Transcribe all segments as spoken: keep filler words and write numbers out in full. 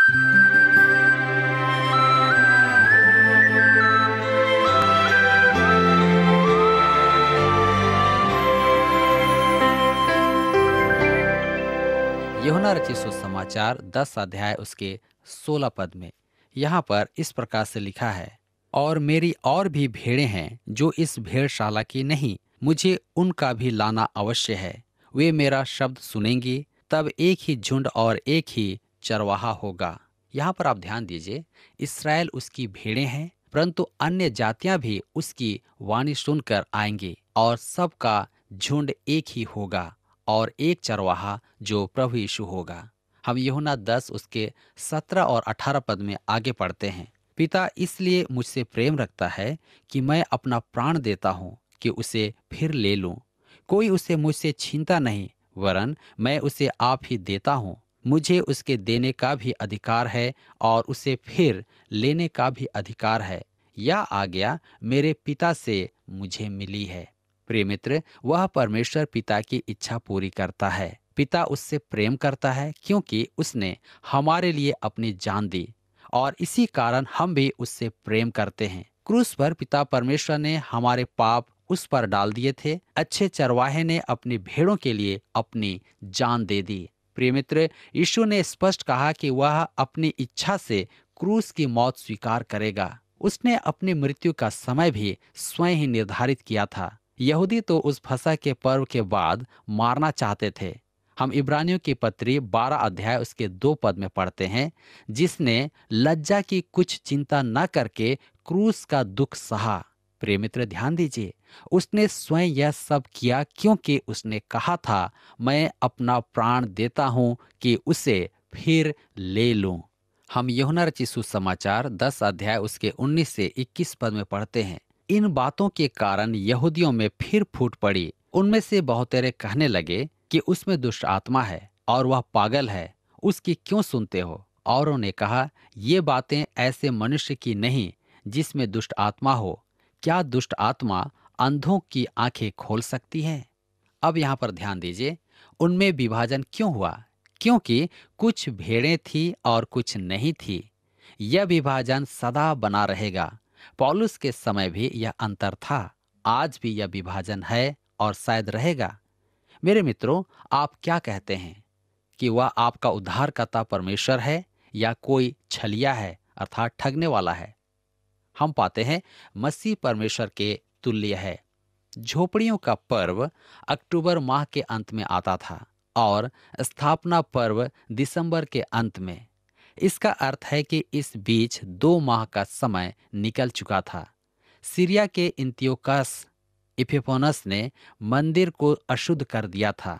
यूहन्ना रचित सुसमाचार दस अध्याय उसके सोलह पद में यहाँ पर इस प्रकार से लिखा है, और मेरी और भी भेड़ें हैं जो इस भेड़शाला की नहीं, मुझे उनका भी लाना अवश्य है। वे मेरा शब्द सुनेंगी, तब एक ही झुंड और एक ही चरवाहा होगा। यहाँ पर आप ध्यान दीजिए, इस्राएल उसकी भेड़ें हैं, परंतु अन्य जातियां भी उसकी वाणी सुनकर आएंगी और सबका झुंड एक ही होगा और एक चरवाहा जो प्रभु यीशु होगा। हम यूहन्ना दस उसके सत्रह और अठारह पद में आगे पढ़ते हैं, पिता इसलिए मुझसे प्रेम रखता है कि मैं अपना प्राण देता हूँ कि उसे फिर ले लूं। कोई उसे मुझसे छीनता नहीं, वरन मैं उसे आप ही देता हूँ। मुझे उसके देने का भी अधिकार है और उसे फिर लेने का भी अधिकार है। यह आज्ञा मेरे पिता से मुझे मिली है। प्रिय मित्र, वह परमेश्वर पिता की इच्छा पूरी करता है। पिता उससे प्रेम करता है क्योंकि उसने हमारे लिए अपनी जान दी, और इसी कारण हम भी उससे प्रेम करते हैं। क्रूस पर पिता परमेश्वर ने हमारे पाप उस पर डाल दिए थे। अच्छे चरवाहे ने अपनी भेड़ों के लिए अपनी जान दे दी। प्रिय मित्र, यीशु ने स्पष्ट कहा कि वह अपनी इच्छा से क्रूस की मौत स्वीकार करेगा। उसने अपनी मृत्यु का समय भी स्वयं ही निर्धारित किया था। यहूदी तो उस फसह के पर्व के बाद मारना चाहते थे। हम इब्रानियों की पत्री बारह अध्याय उसके दो पद में पढ़ते हैं, जिसने लज्जा की कुछ चिंता न करके क्रूस का दुख सहा। प्रिय मित्र, ध्यान दीजिए, उसने स्वयं यह सब किया क्योंकि उसने कहा था, मैं अपना प्राण देता हूं कि उसे फिर ले लूं। हम यूहन्ना रचित सुसमाचार दस अध्याय उसके उन्नीस से इक्कीस पद में पढ़ते हैं, इन बातों के कारण यहूदियों में फिर फूट पड़ी। उनमें से बहुतेरे कहने लगे कि उसमें दुष्ट आत्मा है और वह पागल है, उसकी क्यों सुनते हो? औरों ने कहा, ये बातें ऐसे मनुष्य की नहीं जिसमें दुष्ट आत्मा हो। क्या दुष्ट आत्मा अंधों की आंखें खोल सकती है? अब यहाँ पर ध्यान दीजिए, उनमें विभाजन क्यों हुआ? क्योंकि कुछ भेड़ें थी और कुछ नहीं थी। यह विभाजन सदा बना रहेगा। पौलुस के समय भी यह अंतर था, आज भी यह विभाजन है और शायद रहेगा। मेरे मित्रों, आप क्या कहते हैं कि वह आपका उद्धारकर्ता परमेश्वर है या कोई छलिया है, अर्थात ठगने वाला है? हम पाते हैं मसीह परमेश्वर के तुल्य है। झोपड़ियों का पर्व अक्टूबर माह के अंत में आता था और स्थापना पर्व दिसंबर के अंत में। इसका अर्थ है कि इस बीच दो माह का समय निकल चुका था। सीरिया के इंतियोकस इफिपोनस ने मंदिर को अशुद्ध कर दिया था।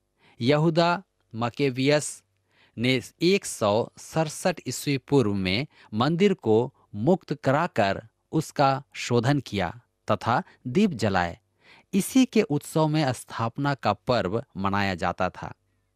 यहूदा मकेवियस ने एक सौ सड़सठ ईस्वी पूर्व में मंदिर को मुक्त कराकर उसका शोधन किया तथा दीप जलाए। इसी के उत्सव में स्थापना का पर्व मनाया जाता था।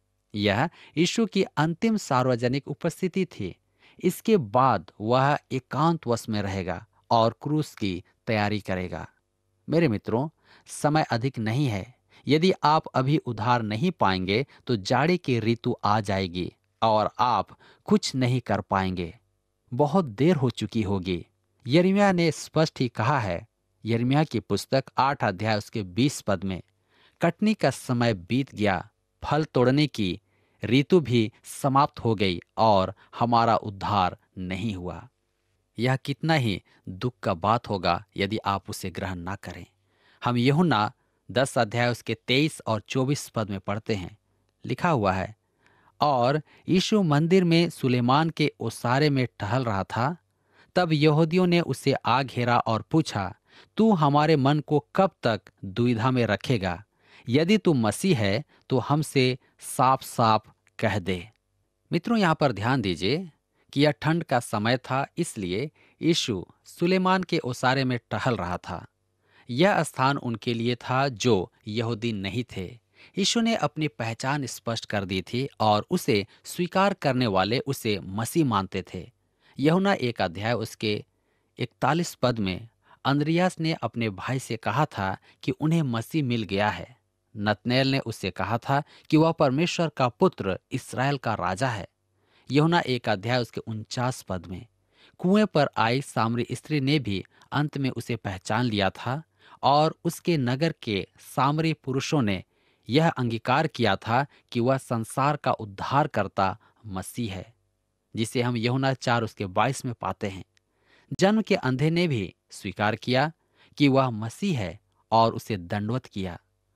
यह यीशु की अंतिम सार्वजनिक उपस्थिति थी। इसके बाद वह एकांतवास में रहेगा और क्रूस की तैयारी करेगा। मेरे मित्रों, समय अधिक नहीं है। यदि आप अभी उधार नहीं पाएंगे तो जाड़े की ऋतु आ जाएगी और आप कुछ नहीं कर पाएंगे। बहुत देर हो चुकी होगी। यिर्मयाह ने स्पष्ट ही कहा है, यिर्मयाह की पुस्तक आठ अध्याय उसके बीस पद में, कटनी का समय बीत गया, फल तोड़ने की ऋतु भी समाप्त हो गई और हमारा उद्धार नहीं हुआ। यह कितना ही दुख का बात होगा यदि आप उसे ग्रहण ना करें। हम यूहन्ना दस अध्याय उसके तेईस और चौबीस पद में पढ़ते हैं, लिखा हुआ है, और यीशु मंदिर में सुलेमान के ओसारे में टहल रहा था। तब यहूदियों ने उसे आ घेरा और पूछा, तू हमारे मन को कब तक दुविधा में रखेगा? यदि तू मसीह है तो हमसे साफ साफ कह दे। मित्रों, यहाँ पर ध्यान दीजिए कि यह ठंड का समय था, इसलिए यीशु सुलेमान के ओसारे में टहल रहा था। यह स्थान उनके लिए था जो यहूदी नहीं थे। यीशु ने अपनी पहचान स्पष्ट कर दी थी और उसे स्वीकार करने वाले उसे मसीह मानते थे। यूहन्ना एक अध्याय उसके इकतालीस पद में अंद्रियास ने अपने भाई से कहा था कि उन्हें मसीह मिल गया है। नतनएल ने उससे कहा था कि वह परमेश्वर का पुत्र, इस्राएल का राजा है। यूहन्ना एक अध्याय उसके उनचास पद में। कुएं पर आई सामरी स्त्री ने भी अंत में उसे पहचान लिया था और उसके नगर के सामरी पुरुषों ने यह अंगीकार किया था कि वह संसार का उद्धारकर्ता मसीह है, जिसे हम यूहन्ना चार उसके बाईस में पाते हैं। जन्म के अंधे ने भी स्वीकार किया कि वह मसीह है और उसे दंडवत किया।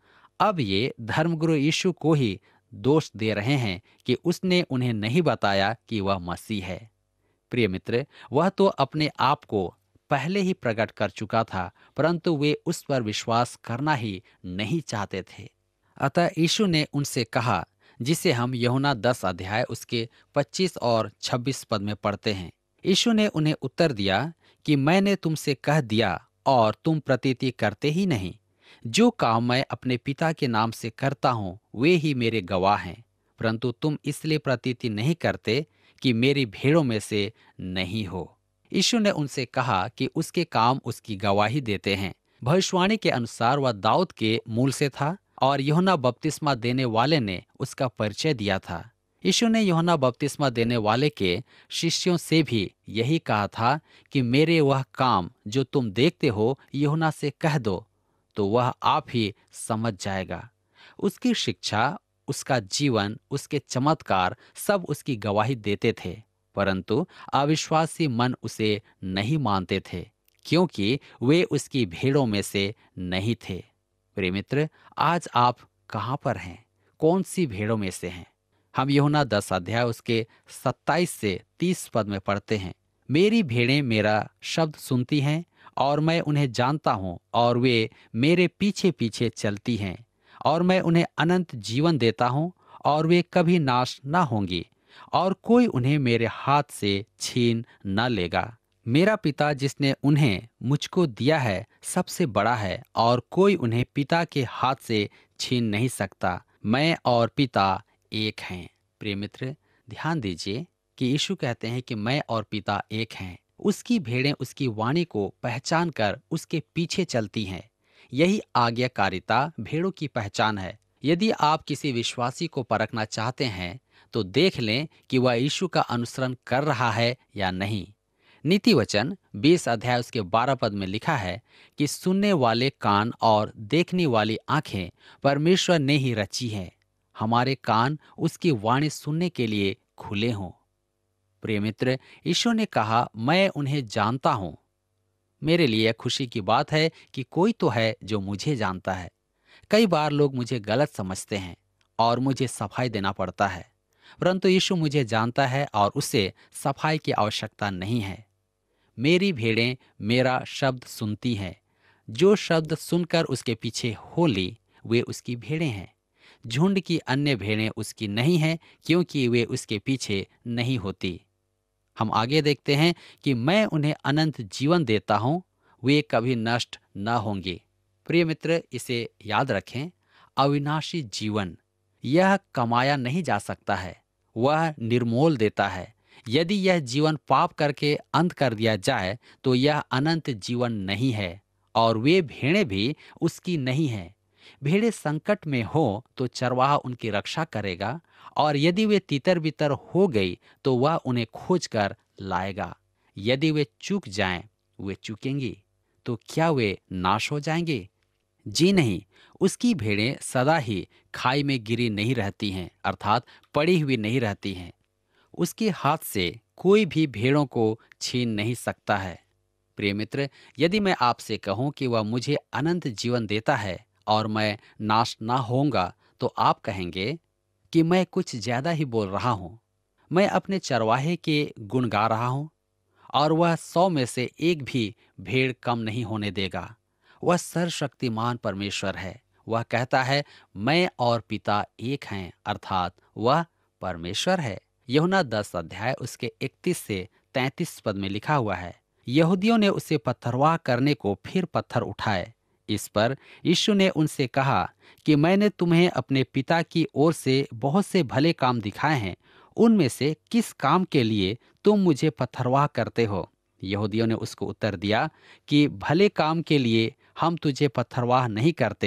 अब ये धर्मगुरु यीशु को ही दोष दे रहे हैं कि उसने उन्हें नहीं बताया कि वह मसीह है। प्रिय मित्र, वह तो अपने आप को पहले ही प्रकट कर चुका था, परंतु वे उस पर विश्वास करना ही नहीं चाहते थे। अतः यीशु ने उनसे कहा, जिसे हम यूहन्ना दस अध्याय उसके पच्चीस और छब्बीस पद में पढ़ते हैं। यीशु ने उन्हें उत्तर दिया कि मैंने तुमसे कह दिया और तुम प्रतीति करते ही नहीं। जो काम मैं अपने पिता के नाम से करता हूँ वे ही मेरे गवाह हैं, परंतु तुम इसलिए प्रतीति नहीं करते कि मेरी भेड़ों में से नहीं हो। यीशु ने उनसे कहा कि उसके काम उसकी गवाही देते हैं। भविष्यवाणी के अनुसार वह दाऊद के मूल से था और यूहन्ना बपतिस्मा देने वाले ने उसका परिचय दिया था। यीशु ने यूहन्ना बपतिस्मा देने वाले के शिष्यों से भी यही कहा था कि मेरे वह काम जो तुम देखते हो यूहन्ना से कह दो, तो वह आप ही समझ जाएगा। उसकी शिक्षा, उसका जीवन, उसके चमत्कार सब उसकी गवाही देते थे, परंतु अविश्वासी मन उसे नहीं मानते थे, क्योंकि वे उसकी भेड़ों में से नहीं थे। प्रिय मित्र, आज आप कहाँ पर हैं? कौन सी भेड़ों में से हैं? हम यूहन्ना दस अध्याय उसके सत्ताईस से तीस पद में पढ़ते हैं। मेरी भेड़ें मेरा शब्द सुनती हैं और मैं उन्हें जानता हूँ और वे मेरे पीछे पीछे चलती हैं, और मैं उन्हें अनंत जीवन देता हूँ और वे कभी नाश न होंगी और कोई उन्हें मेरे हाथ से छीन न लेगा। मेरा पिता जिसने उन्हें मुझको दिया है सबसे बड़ा है और कोई उन्हें पिता के हाथ से छीन नहीं सकता। मैं और पिता एक हैं। प्रिय मित्र, ध्यान दीजिए कि यीशु कहते हैं कि मैं और पिता एक हैं। उसकी भेड़ें उसकी वाणी को पहचान कर उसके पीछे चलती हैं। यही आज्ञाकारिता भेड़ों की पहचान है। यदि आप किसी विश्वासी को परखना चाहते हैं तो देख लें कि वह यीशु का अनुसरण कर रहा है या नहीं। नीति वचन बीस अध्याय उसके बारह पद में लिखा है कि सुनने वाले कान और देखने वाली आंखें परमेश्वर ने ही रची हैं। हमारे कान उसकी वाणी सुनने के लिए खुले हों। प्रिय मित्र, यीशु ने कहा, मैं उन्हें जानता हूं। मेरे लिए खुशी की बात है कि कोई तो है जो मुझे जानता है। कई बार लोग मुझे गलत समझते हैं और मुझे सफाई देना पड़ता है, परंतु यीशु मुझे जानता है और उसे सफाई की आवश्यकता नहीं है। मेरी भेड़ें मेरा शब्द सुनती हैं। जो शब्द सुनकर उसके पीछे हो ली वे उसकी भेड़ें हैं। झुंड की अन्य भेड़ें उसकी नहीं हैं, क्योंकि वे उसके पीछे नहीं होती। हम आगे देखते हैं कि मैं उन्हें अनंत जीवन देता हूं, वे कभी नष्ट न होंगे। प्रिय मित्र, इसे याद रखें, अविनाशी जीवन यह कमाया नहीं जा सकता है, वह निर्मोल देता है। यदि यह जीवन पाप करके अंत कर दिया जाए तो यह अनंत जीवन नहीं है और वे भेड़ें भी उसकी नहीं हैं। भेड़ें संकट में हो तो चरवाहा उनकी रक्षा करेगा, और यदि वे तितर बितर हो गई तो वह उन्हें खोज कर लाएगा। यदि वे चूक जाएं, वे चूकेंगी, तो क्या वे नाश हो जाएंगे? जी नहीं, उसकी भेड़ें सदा ही खाई में गिरी नहीं रहती हैं, अर्थात पड़ी हुई नहीं रहती हैं। उसके हाथ से कोई भी भेड़ों को छीन नहीं सकता है। प्रिय मित्र, यदि मैं आपसे कहूं कि वह मुझे अनंत जीवन देता है और मैं नाश ना होऊंगा, तो आप कहेंगे कि मैं कुछ ज्यादा ही बोल रहा हूं। मैं अपने चरवाहे के गुण गा रहा हूं और वह सौ में से एक भी भेड़ कम नहीं होने देगा। वह सर्वशक्तिमान परमेश्वर है। वह कहता है, मैं और पिता एक हैं, अर्थात वह परमेश्वर है। यूहन्ना दस अध्याय उसके इकतीस से तैंतीस पद में लिखा हुआ है, यहूदियों ने उसे पत्थरवाह करने को फिर पत्थर उठाए। इस पर यीशु ने उनसे कहा कि मैंने तुम्हें अपने पिता की ओर से बहुत से भले काम दिखाए हैं, उनमें से किस काम के लिए तुम मुझे पत्थरवाह करते हो? यहूदियों ने उसको उत्तर दिया कि भले काम के लिए हम तुझे पत्थरवाह नहीं करते,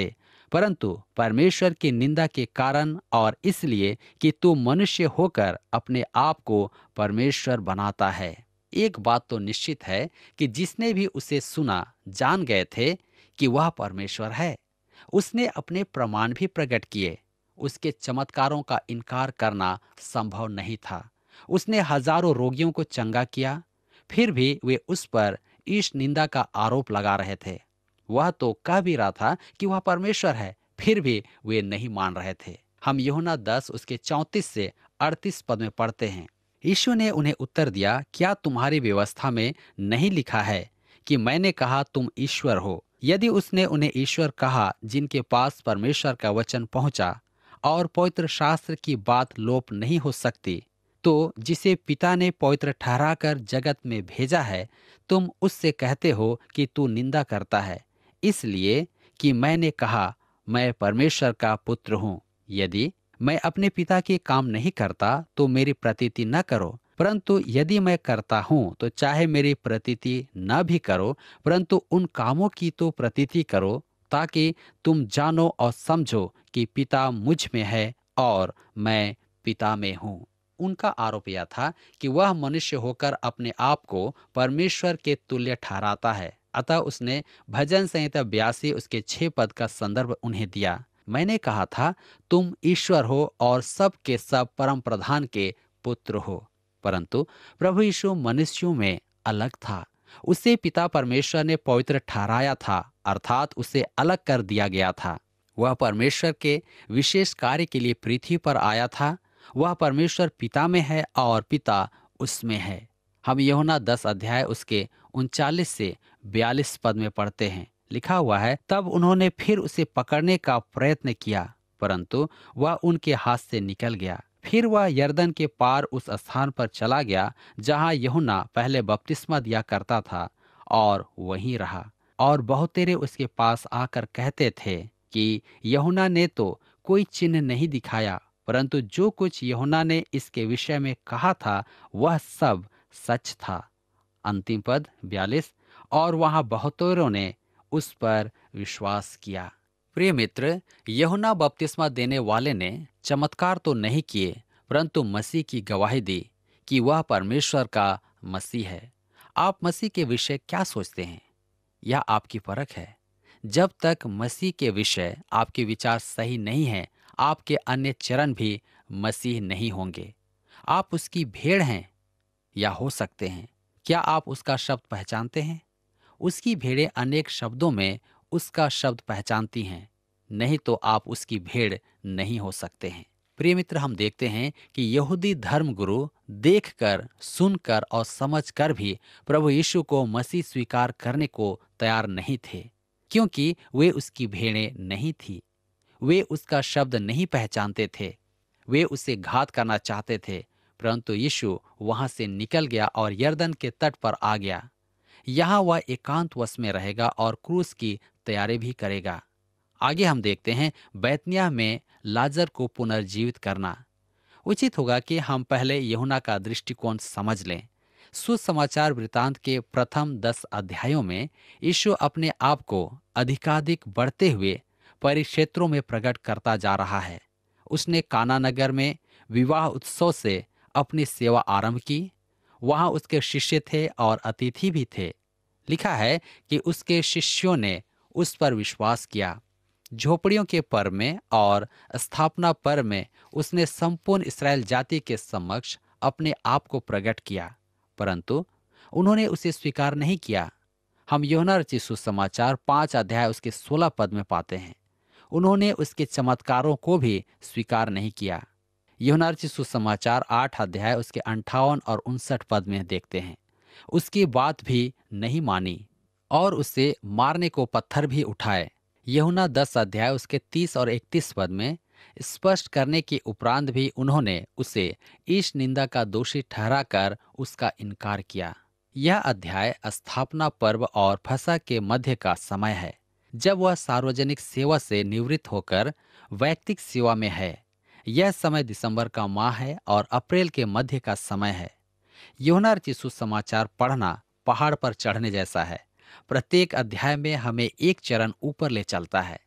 परंतु परमेश्वर की निंदा के कारण और इसलिए कि तू मनुष्य होकर अपने आप को परमेश्वर बनाता है। एक बात तो निश्चित है कि जिसने भी उसे सुना जान गए थे कि वह परमेश्वर है। उसने अपने प्रमाण भी प्रकट किए। उसके चमत्कारों का इनकार करना संभव नहीं था। उसने हजारों रोगियों को चंगा किया, फिर भी वे उस पर ईश निंदा का आरोप लगा रहे थे। वह तो कह भी रहा था कि वह परमेश्वर है, फिर भी वे नहीं मान रहे थे। हम यूहन्ना दस उसके चौंतीस से अड़तीस पद में पढ़ते हैं। यीशु ने उन्हें उत्तर दिया, क्या तुम्हारी व्यवस्था में नहीं लिखा है कि मैंने कहा तुम ईश्वर हो? यदि उसने उन्हें ईश्वर कहा जिनके पास परमेश्वर का वचन पहुंचा और पवित्र शास्त्र की बात लोप नहीं हो सकती, तो जिसे पिता ने पवित्र ठहराकर जगत में भेजा है, तुम उससे कहते हो कि तू निंदा करता है, इसलिए कि मैंने कहा मैं परमेश्वर का पुत्र हूँ। यदि मैं अपने पिता के काम नहीं करता तो मेरी प्रतीति न करो, परंतु यदि मैं करता हूँ तो चाहे मेरी प्रतीति न भी करो, परंतु उन कामों की तो प्रतीति करो, ताकि तुम जानो और समझो कि पिता मुझ में है और मैं पिता में हूँ। उनका आरोप यह था कि वह मनुष्य होकर अपने आप को परमेश्वर के तुल्य ठहराता है। अतः उसने भजन संहिता बयासी उसके छह पद का संदर्भ उन्हें दिया। मैंने कहा था तुम ईश्वर हो और सब के सब परम प्रधान के पुत्र हो। परंतु प्रभु यीशु मनुष्यों में अलग था। उसे पिता परमेश्वर ने पवित्र ठहराया था, अर्थात उसे अलग कर दिया गया था। वह परमेश्वर के विशेष कार्य के लिए पृथ्वी पर आया था। वह परमेश्वर पिता में है और पिता उसमें है। हम यूहन्ना दस अध्याय उसके उनचालीस से बयालीस पद में पढ़ते हैं। लिखा हुआ है, तब उन्होंने फिर उसे पकड़ने का प्रयत्न किया, परंतु वह उनके हाथ से निकल गया। फिर वह यरदन के पार उस स्थान पर चला गया जहां यूहन्ना पहले बपतिस्मा दिया करता था, और वहीं रहा। और बहुतेरे उसके पास आकर कहते थे कि यूहन्ना ने तो कोई चिन्ह नहीं दिखाया, परंतु जो कुछ यूहन्ना ने इसके विषय में कहा था वह सब सच था। अंतिम पद बयालीस, और वहां बहुतों ने उस पर विश्वास किया। प्रिय मित्र, यूहन्ना बपतिस्मा देने वाले ने चमत्कार तो नहीं किए, परंतु मसीह की गवाही दी कि वह परमेश्वर का मसीह है। आप मसीह के विषय क्या सोचते हैं? यह आपकी परख है। जब तक मसीह के विषय आपके विचार सही नहीं हैं, आपके अन्य चरण भी मसीह नहीं होंगे। आप उसकी भेड़ हैं या हो सकते हैं। क्या आप उसका शब्द पहचानते हैं? उसकी भेड़ें अनेक शब्दों में उसका शब्द पहचानती हैं, नहीं तो आप उसकी भेड़ नहीं हो सकते हैं। प्रिय मित्र, हम देखते हैं कि यहूदी धर्मगुरु देखकर, सुनकर और समझकर भी प्रभु यीशु को मसीह स्वीकार करने को तैयार नहीं थे, क्योंकि वे उसकी भेड़ें नहीं थी। वे उसका शब्द नहीं पहचानते थे। वे उसे घात करना चाहते थे, परंतु यीशु वहां से निकल गया और यरदन के तट पर आ गया। यहाँ वह एकांत वश में रहेगा और क्रूस की तैयारी भी करेगा। आगे हम देखते हैं बैतनिय्याह में लाजर को पुनर्जीवित करना। उचित होगा कि हम पहले यूहन्ना का दृष्टिकोण समझ लें। सुसमाचार वृतांत के प्रथम दस अध्यायों में यीशु अपने आप को अधिकाधिक बढ़ते हुए परिक्षेत्रों में प्रकट करता जा रहा है। उसने काना नगर में विवाह उत्सव से अपनी सेवा आरंभ की। वहां उसके शिष्य थे और अतिथि भी थे। लिखा है कि उसके शिष्यों ने उस पर विश्वास किया। झोपड़ियों के पर्व में और स्थापना पर्व में उसने संपूर्ण इस्राएल जाति के समक्ष अपने आप को प्रकट किया, परंतु उन्होंने उसे स्वीकार नहीं किया। हम यूहन्ना रचित सुसमाचार पांच अध्याय उसके सोलह पद में पाते हैं। उन्होंने उसके चमत्कारों को भी स्वीकार नहीं किया। यूहन्ना रचित सुसमाचार आठ अध्याय उसके अंठावन और उनसठ पद में देखते हैं। उसकी बात भी नहीं मानी और उसे मारने को पत्थर भी उठाए। यूहन्ना दस अध्याय उसके तीस और इकतीस पद में स्पष्ट करने के उपरांत भी उन्होंने उसे ईश निंदा का दोषी ठहराकर उसका इनकार किया। यह अध्याय स्थापना पर्व और फसह के मध्य का समय है, जब वह सार्वजनिक सेवा से निवृत्त होकर वैयक्तिक सेवा में है। यह समय दिसंबर का माह है और अप्रैल के मध्य का समय है। यूहन्ना रचित सुसमाचार पढ़ना पहाड़ पर चढ़ने जैसा है। प्रत्येक अध्याय में हमें एक चरण ऊपर ले चलता है।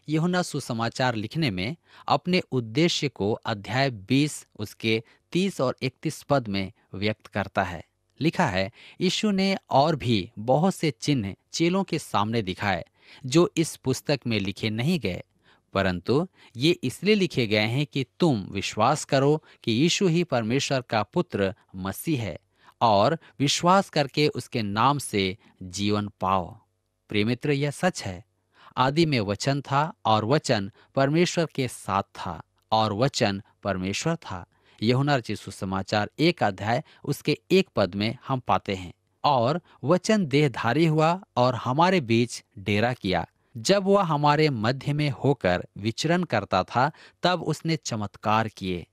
यूहन्ना सुसमाचार लिखने में अपने उद्देश्य को अध्याय बीस उसके तीस और इकतीस पद में व्यक्त करता है। लिखा है, यीशु ने और भी बहुत से चिन्ह चेलों के सामने दिखाए जो इस पुस्तक में लिखे नहीं गए, परंतु ये इसलिए लिखे गए हैं कि तुम विश्वास करो कि यीशु ही परमेश्वर का पुत्र मसीह है और विश्वास करके उसके नाम से जीवन पाओ। प्रिय मित्र, यह सच है। आदि में वचन था और वचन परमेश्वर के साथ था और वचन परमेश्वर था। यूहन्ना रचित सुसमाचार एक अध्याय उसके एक पद में हम पाते हैं, और वचन देहधारी हुआ और हमारे बीच डेरा किया। जब वह हमारे मध्य में होकर विचरण करता था, तब उसने चमत्कार किए,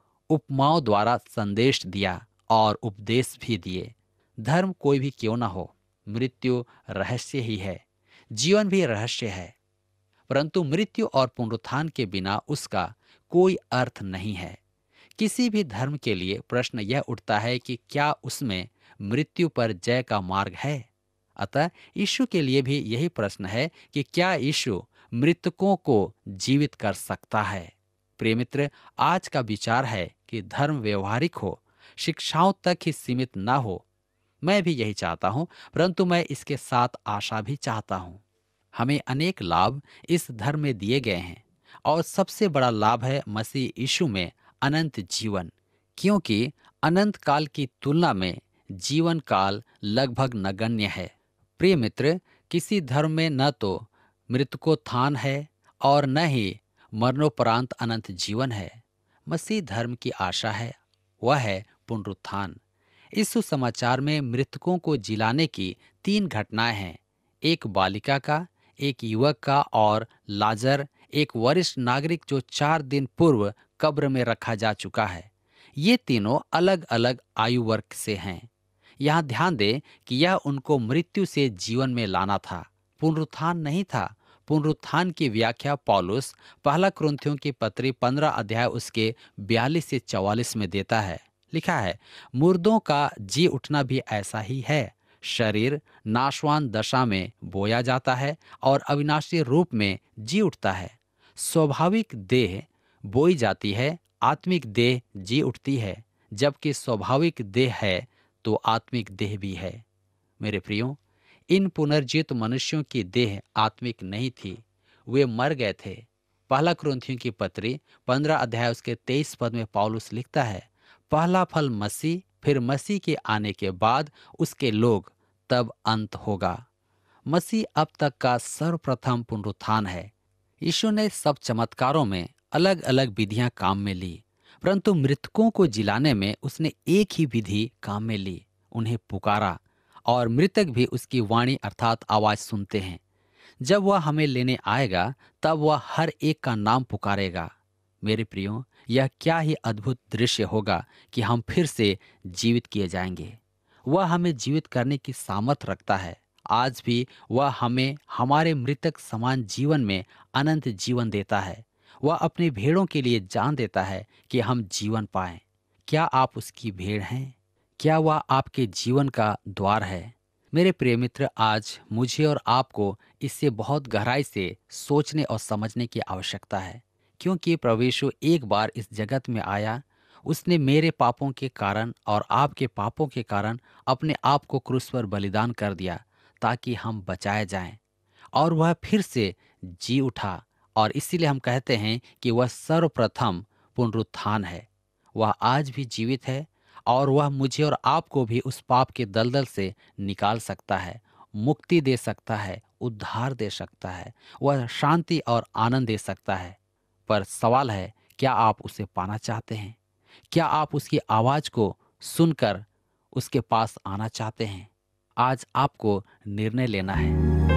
उपमाओं द्वारा संदेश दिया और उपदेश भी दिए। धर्म कोई भी क्यों ना हो, मृत्यु रहस्य ही है, जीवन भी रहस्य है, परंतु मृत्यु और पुनरुत्थान के बिना उसका कोई अर्थ नहीं है। किसी भी धर्म के लिए प्रश्न यह उठता है कि क्या उसमें मृत्यु पर जय का मार्ग है। अतः यीशु के लिए भी यही प्रश्न है कि क्या यीशु मृतकों को जीवित कर सकता है। प्रिय मित्र, आज का विचार है कि धर्म व्यवहारिक हो, शिक्षाओं तक ही सीमित ना हो। मैं भी यही चाहता हूं, परंतु मैं इसके साथ आशा भी चाहता हूं। हमें अनेक लाभ इस धर्म में दिए गए हैं और सबसे बड़ा लाभ है मसीह यीशु में अनंत जीवन, क्योंकि अनंत काल की तुलना में जीवन काल लगभग नगण्य है। प्रिय मित्र, किसी धर्म में न तो मृतकोत्थान है और न ही मरणोपरांत अनंत जीवन है। मसीह धर्म की आशा है, वह है पुनरुत्थान। इस सुसमाचार में मृतकों को जिलाने की तीन घटनाएं हैं, एक बालिका का, एक युवक का और लाजर, एक वरिष्ठ नागरिक जो चार दिन पूर्व कब्र में रखा जा चुका है। ये तीनों अलग अलग आयु वर्ग से हैं। यहाँ ध्यान दें कि यह उनको मृत्यु से जीवन में लाना था, पुनरुत्थान नहीं था। पुनरुत्थान की व्याख्या पौलुस पहला कुरिन्थियों की पत्री पंद्रह अध्याय उसके बयालीस से चौवालीस में देता है। लिखा है, मुर्दों का जी उठना भी ऐसा ही है। शरीर नाशवान दशा में बोया जाता है और अविनाशी रूप में जी उठता है। स्वाभाविक देह बोई जाती है, आत्मिक देह जी उठती है। जबकि स्वाभाविक देह है तो आत्मिक देह भी है। मेरे प्रियो, इन पुनर्जीवित मनुष्यों की देह आत्मिक नहीं थी, वे मर गए थे। पहला कुरिन्थियों की पत्री पंद्रह अध्याय उसके तेईस पद में पौलुस लिखता है, पहला फल मसीह, फिर मसीह के आने के बाद उसके लोग, तब अंत होगा। मसीह अब तक का सर्वप्रथम पुनरुत्थान है। यीशु ने सब चमत्कारों में अलग अलग विधियां काम में ली, परंतु मृतकों को जिलाने में उसने एक ही विधि काम में ली, उन्हें पुकारा, और मृतक भी उसकी वाणी अर्थात आवाज सुनते हैं। जब वह हमें लेने आएगा, तब वह हर एक का नाम पुकारेगा। मेरे प्रियो, यह क्या ही अद्भुत दृश्य होगा कि हम फिर से जीवित किए जाएंगे। वह हमें जीवित करने की सामर्थ रखता है। आज भी वह हमें हमारे मृतक समान जीवन में अनंत जीवन देता है। वह अपनी भेड़ों के लिए जान देता है कि हम जीवन पाएं। क्या आप उसकी भेड़ हैं? क्या वह आपके जीवन का द्वार है? मेरे प्रिय मित्र, आज मुझे और आपको इससे बहुत गहराई से सोचने और समझने की आवश्यकता है, क्योंकि प्रभु यीशु एक बार इस जगत में आया। उसने मेरे पापों के कारण और आपके पापों के कारण अपने आप को क्रूस पर बलिदान कर दिया, ताकि हम बचाए जाएं। और वह फिर से जी उठा, और इसीलिए हम कहते हैं कि वह सर्वप्रथम पुनरुत्थान है। वह आज भी जीवित है, और वह मुझे और आपको भी उस पाप के दलदल से निकाल सकता है, मुक्ति दे सकता है, उद्धार दे सकता है, वह शांति और आनंद दे सकता है। पर सवाल है, क्या आप उसे पाना चाहते हैं? क्या आप उसकी आवाज को सुनकर उसके पास आना चाहते हैं? आज आपको निर्णय लेना है।